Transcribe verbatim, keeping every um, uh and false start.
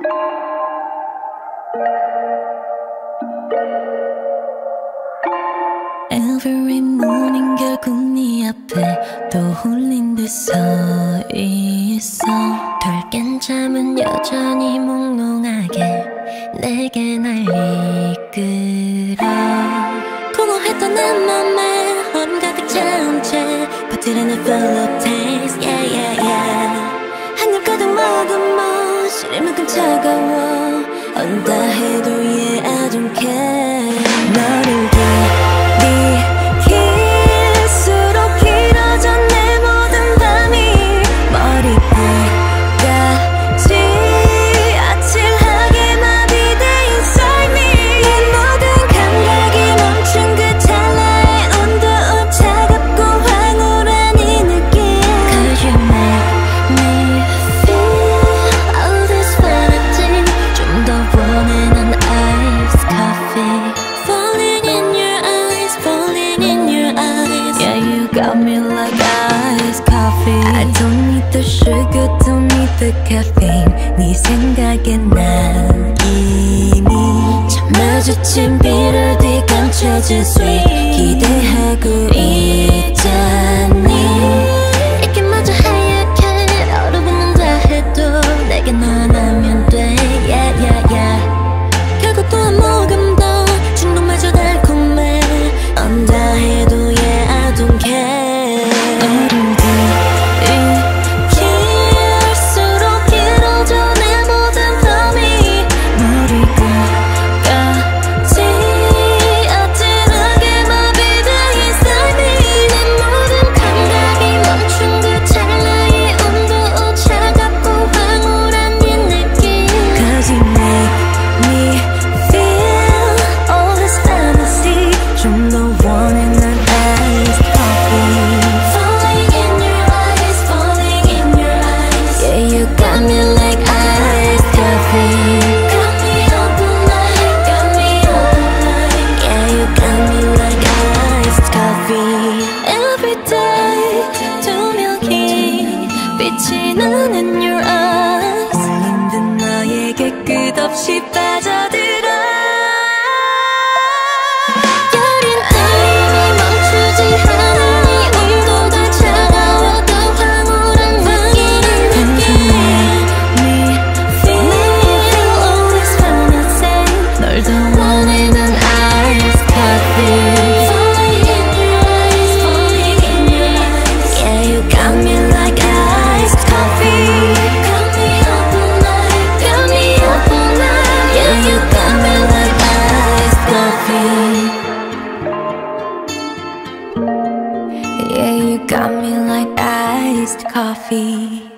Every morning 결국 네 앞에 떠올린 듯 서 있어. 덜 깬 잠은 여전히 몽롱하게 내게 날 이끌어. 공허했던 내 맘에 얼음 가득 차온 채 버티는 내 full of taste, yeah yeah yeah. 한 입 가득 머금어 시리만큼 차가워. 언다 해도 yeah I don't care. 너를 got me like iced coffee. I don't need the sugar, don't need the caffeine. 네 생각에 난 이미 참 마주친 비를 뒤감춰진 sweet 기대하고 있잖니. 이게 마저 하얗게 얼어붙는다 해도 내게 넌 하면 돼 yeah yeah yeah. 결국 또 한 모금 더 중독마저 달콤해. 언다 해도 yeah I don't care. 빛이 나는 in your eyes. 몰린 듯 너에게 끝없이 빠져들어. 여린 땀이 멈추지 않아. 네 온도가 차가워 더 황홀한 느낌. Me feel always wanna say 널 더 원해 난 iced coffee. Falling in your eyes, falling in your eyes. Yeah, you got me like iced coffee. Got me up all night, got me up all night. Yeah, you got me like iced coffee. Yeah, you got me like iced coffee.